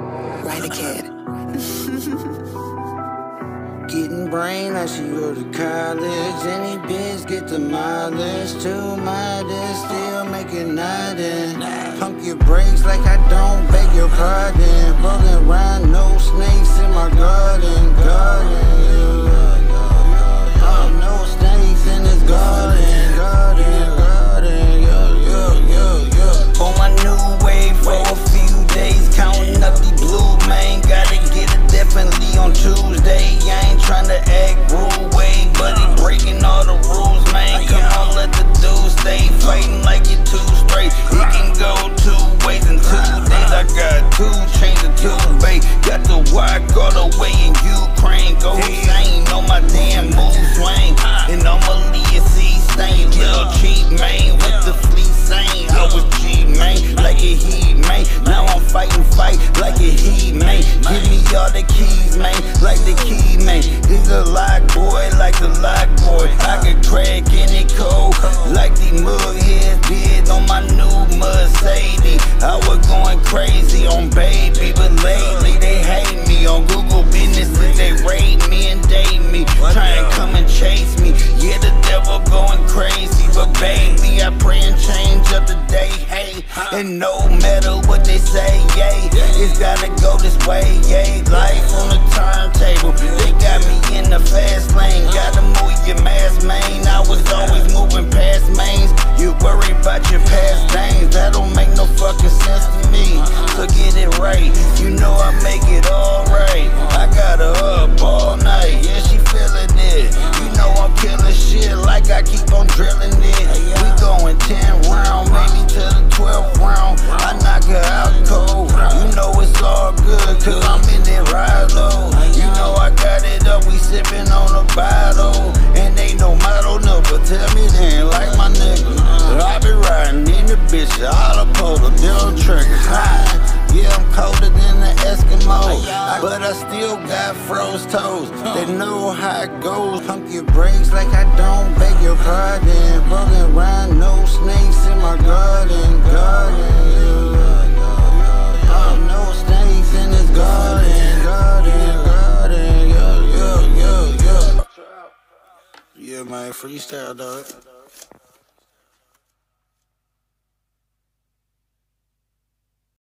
Right a kid. Getting brain like she go to college. Any bitch get the mileage. Too modest, still making nothing. Pump your brakes like I don't beg your pardon. Rolling around, no snakes in my garden. Oh, no snakes in this garden. On my new wave for a few days, counting up the blue, man. Gotta get it definitely on Tuesday. I ain't tryna act rule way, but he breaking all the rules, man. Come on, let the dude stay fighting like you're too straight. It can go 2 ways in 2 days. I got 2 chains and 2 bait. Got the wire all the way in Ukraine. Go insane on my damn move swing. And I'ma leave stain. Little cheap man with the fleece saying I was cheap man, like a heat man. Now I'm fighting like a heat man. Give me all the keys, man, like the key man. He's a lock boy, like the lock boy. I could crack any code, like the mug heads did on my new Mercedes. I was going crazy on baby, but lately they hate me. On Google businesses they raid me and date me, try and come and chase me. Yeah, the devil going crazy, but baby I pray and change up the day. Hey, and no matter what they say, yay, it's gotta go this way, yay. Life on the turntable, they got me in the fast lane. Gotta move your mask, man. I was always moving past mains. You worry about your past names, that don't make no fucking sense to me. So get it right, you know I make it alright. I got her up all night, yeah, she feeling it. You know I'm killing shit like I keep on drilling it. We going 10 round, maybe to the 12th round. I knock her out cold, you know it's all good, cause I'm in it ride low. You know I got it up, we sipping on a bottle. And ain't no model, no, but tell me then, like my nigga, I be riding in the bitch, all the polo, down triggers high. Yeah, I'm colder than the Eskimo, but I still got froze toes. They know how it goes. Pump your brakes like I don't beg your pardon. Rolling around, no snakes in my garden. Oh, no snakes in this garden. Yeah, man, freestyle, dog.